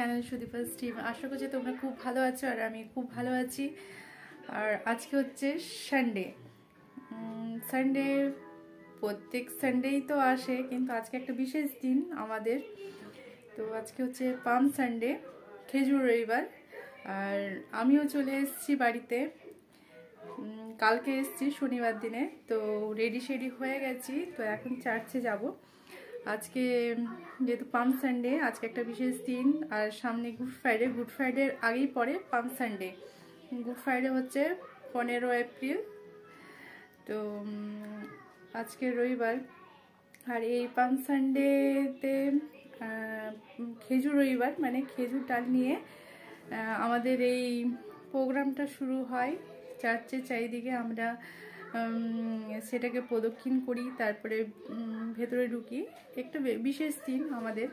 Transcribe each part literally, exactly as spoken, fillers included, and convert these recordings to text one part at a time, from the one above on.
Channel Sudipa's team. আশা করছি তোমরা খুব ভালো আছো আর আমি খুব ভালো আছি। আর আজকে হচ্ছে সানডে। সানডে প্রত্যেক সানডেই তো আসে, কিন্তু আজকে একটা বিশেষ দিন আমাদের। তো আজকে হচ্ছে পাম সানডে, খেজুর রবিবার। আর আমিও চলে এসেছি বাড়িতে, কালকে এসেছি শনিবার দিনে। তো রেডি শেডি হয়ে গেছি, তো এখন চার্চে যাব। আজকে যেহেতু পাম সানডে, আজকে একটা বিশেষ দিন। আর সামনে গুড ফ্রাইডে, গুড ফ্রাইডের আগেই পরে পাম সানডে। গুড ফ্রাইডে হচ্ছে পনেরো এপ্রিল। তো আজকে রবিবার। আর এই পাম সানডেতে খেজুর রবিবার মানে খেজুর ডাল নিয়ে আমাদের এই প্রোগ্রামটা শুরু হয় চার্চের চারিদিকে। আমরা সেটাকে প্রদক্ষিণ করি, তারপরে ভেতরে ঢুকি। একটা বিশেষ দিন আমাদের।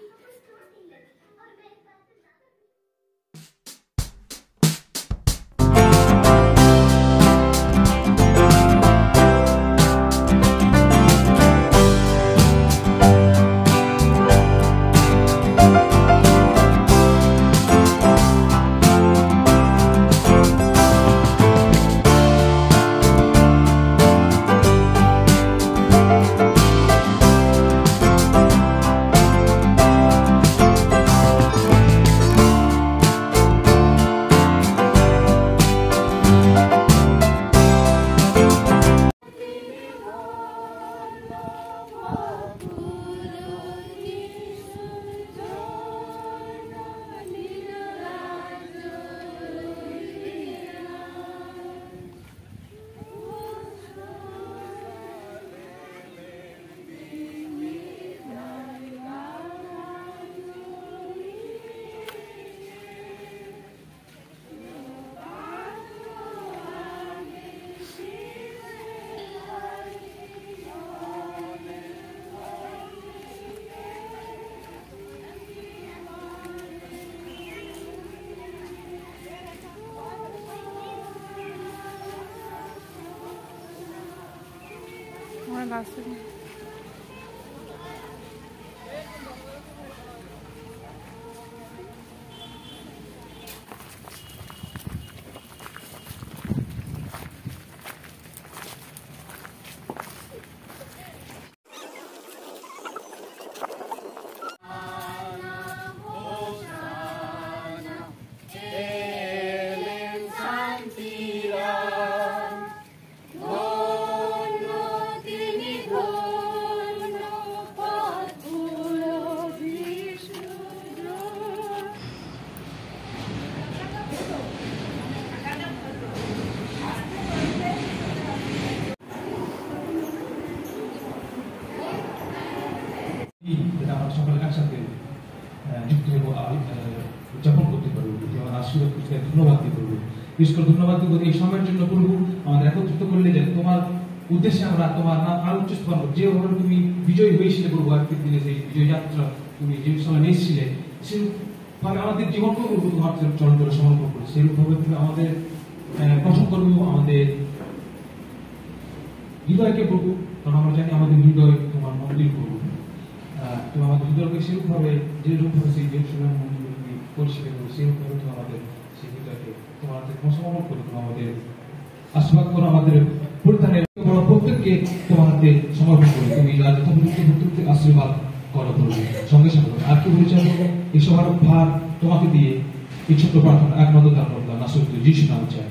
লাস্ট সকলের একসাথে যুক্ত হবো, উদযাপন করতে পারবো, আমার আশীর্বাদ করতে ধন্যবাদ দিয়ে করবো। বিশেষ করে ধন্যবাদ দিব এই সময়ের জন্য প্রভু আমাদের একত্রিত করলে, যে তোমার উদ্দেশ্যে আমরা তোমার নাম আরো উচ্চস্ত পাবো। যেভাবে তুমি বিজয়ী হয়েছিলে প্রভু আজকের দিনে, সেই বিজয় যাত্রা তুমি যে সময় নিয়েছিলে, সেভাবে আমাদের জীবনকেও প্রভু তোমার চরণ করে সমর্পণ করো। সেইভাবে তুমি আমাদের প্রশ্ন করবো, আমাদের হৃদয়কে প্রভু, কারণ আমরা জানি আমাদের হৃদয় তোমার মন্দির প্রভু। তুমি আমাদের হৃদয়কে সেরকমভাবে যেরকমভাবে সেই জেরুজালেম মন্দির তুমি পরিষ্কার করো, সেরকমভাবে তুমি আমাদের সেই হৃদয়কে তোমার হাতে সমর্পণ করো। তুমি আমাদের আশীর্বাদ করো, আমাদের পরিধানের প্রত্যেককে তোমার হাতে সমর্পণ করো। তুমি যথাযথ আশীর্বাদ করো প্রভু। সঙ্গে সঙ্গে আর কি বলেছে, এই সবার ভার তোমাকে দিয়ে এই ছোট্ট প্রার্থনা একমাত্র তার মধ্যে নাসুর যিশু নাম চাই।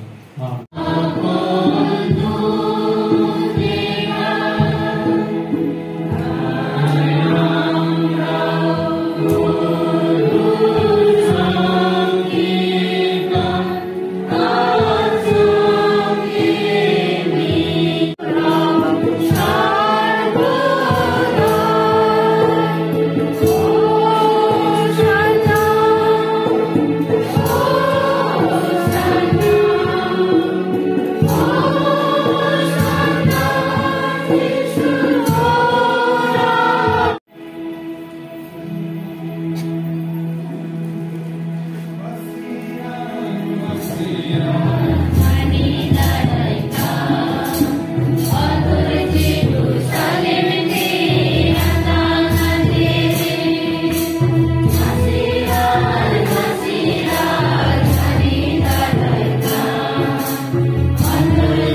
Oh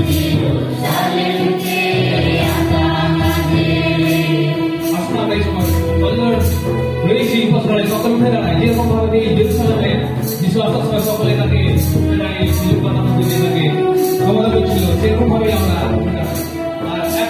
আসুন আমরা এই সময় বন্ধুর রয়েছি উপস্থিত সকল উঠে দাঁড়ায় যেরকম ভাবে এই জেরুসালেমে যিশু আসার সময় সকলে তাকে উঠে দাঁড়িয়ে সুযোগ বানানো দিয়ে তাকে ক্ষমতা করছিল সেরকম ভাবে আমরা আর এক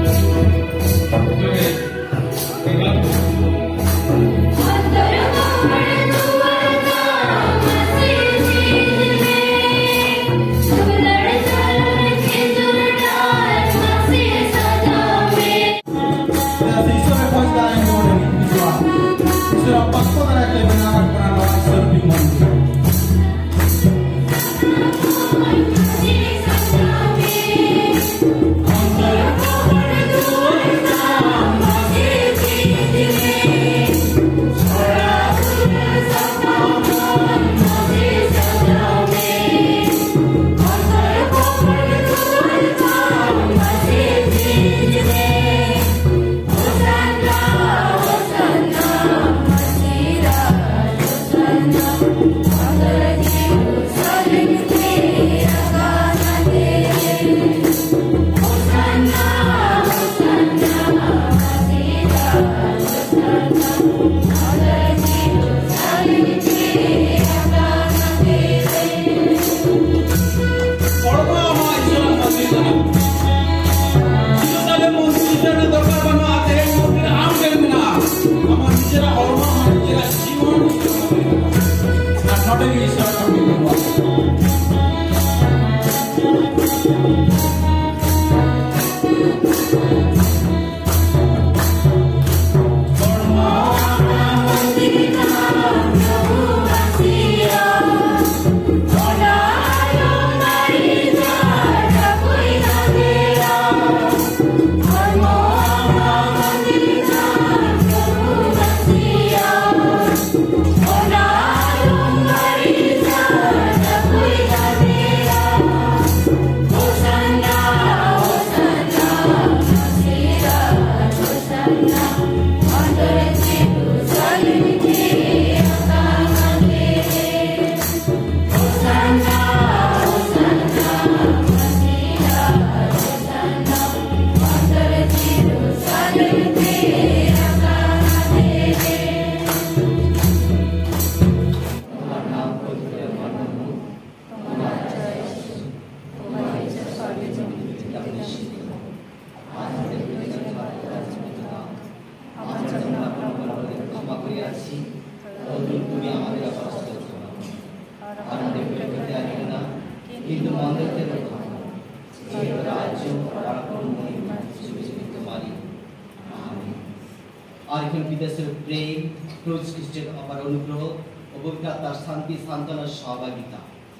আর এখন বিদেশের প্রেম ক্রুজ খ্রিস্টের অপার অনুগ্রহ ও তার শান্তি সান্ত্বনার সহভাগিতা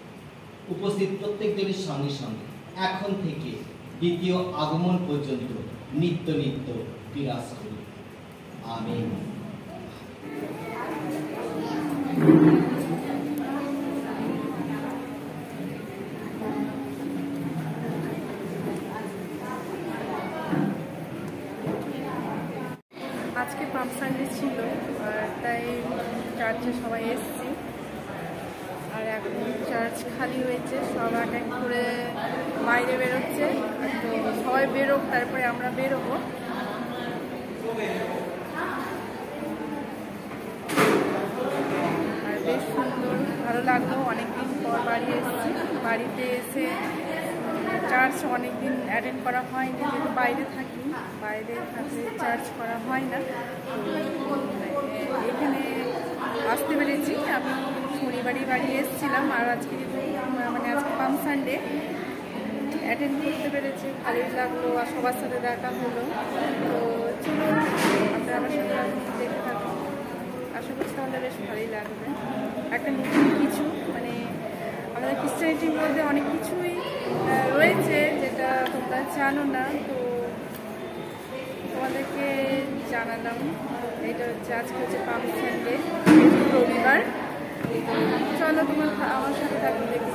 উপস্থিত প্রত্যেকজনের সঙ্গে সঙ্গে এখন থেকে দ্বিতীয় আগমন পর্যন্ত নিত্য নিত্য বিরাজ করি। আমিন। আজকে পাম সানডে ছিল আর তাই চার্চে সবাই এসেছি আর এখন চার্চ খালি হয়েছে, সব এক এক করে বাইরে বেরোচ্ছে। তো সবাই বেরোক, তারপরে আমরা বেরোবো। আর বেশ সুন্দর, ভালো লাগলো। অনেকদিন পর বাড়ি এসেছি, বাড়িতে এসে চার্চ অনেকদিন অ্যাটেন্ড করা হয়নি, যেহেতু বাইরে থাকি, বাইরে থাকলে চার্চ করা হয় না। এখানে আসতে পেরেছি। আমি শনিবারই বাড়ি এসেছিলাম আর আজকে মানে আজকে পাম সানডে অ্যাটেন্ড করতে পেরেছি, ভালোই লাগলো আর সবার সাথে দেখা হলো। তো চলুন আপনারা আমার সাথে দেখতে থাকুন, আশা করছি তাহলে বেশ ভালোই লাগবে। একটা নতুন কিছু, মানে আমাদের খ্রিস্টানিটির মধ্যে অনেক কিছুই রয়েছে যেটা তোমরা জানো না, তো তোমাদেরকে জানালাম। এটা হচ্ছে আজকে হচ্ছে পাম সানডে, রবিবার। চলো তোমার আমার সাথে থাকবে, দেখতে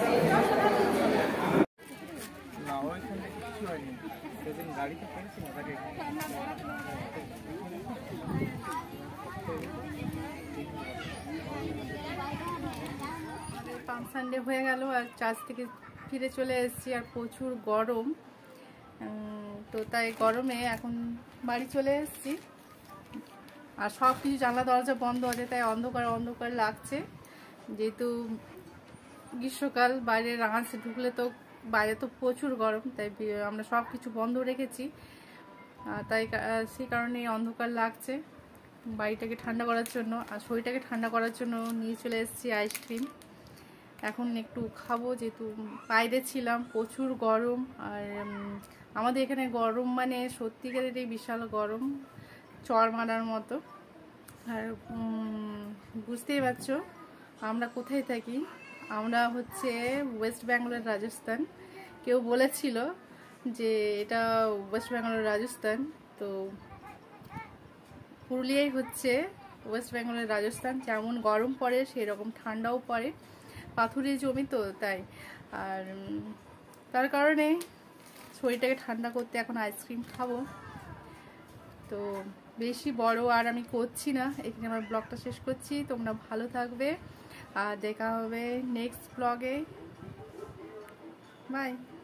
পাম সানডে হয়ে গেল আর চার্চ থেকে ফিরে চলে এসেছি, আর প্রচুর গরম। তো তাই গরমে এখন বাড়ি চলে এসেছি, আর সব কিছু জানলা দরজা বন্ধ আছে, তাই অন্ধকার অন্ধকার লাগছে। যেহেতু গ্রীষ্মকাল, বাইরে রাঙাচ্ছে ঢুকলে তো বাইরে তো প্রচুর গরম, তাই আমরা সব কিছু বন্ধ রেখেছি, তাই সেই কারণে অন্ধকার লাগছে। বাড়িটাকে ঠান্ডা করার জন্য আর শরীরটাকে ঠান্ডা করার জন্য নিয়ে চলে এসেছি আইসক্রিম। এখন একটু খাবো, যেহেতু বাইরে ছিলাম, প্রচুর গরম। আর আমাদের এখানে গরম মানে সত্যিকারেরই বিশাল গরম, চড় মারার মতো। আর বুঝতেই পারছো আমরা কোথায় থাকি, আমরা হচ্ছে ওয়েস্ট বেঙ্গলের রাজস্থান। কেউ বলেছিল যে এটা ওয়েস্ট বেঙ্গলের রাজস্থান, তো পুরুলিয়াই হচ্ছে ওয়েস্ট বেঙ্গলের রাজস্থান। যেমন গরম পড়ে সেই রকম ঠান্ডাও পড়ে, পাথুরে জমি তো তাই। আর তার কারণে শরীরটাকে ঠান্ডা করতে এখন আইসক্রিম খাবো। তো বেশি বড় আর আমি করছি না, এখানে আমার ব্লগটা শেষ করছি। তোমরা ভালো থাকবে, আর দেখা হবে নেক্সট ব্লগে। বাই।